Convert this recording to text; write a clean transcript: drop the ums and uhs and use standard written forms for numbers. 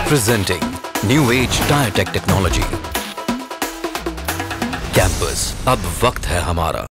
Presenting New Age Tire Tech Technology. Campus, अब वक्त है हमारा.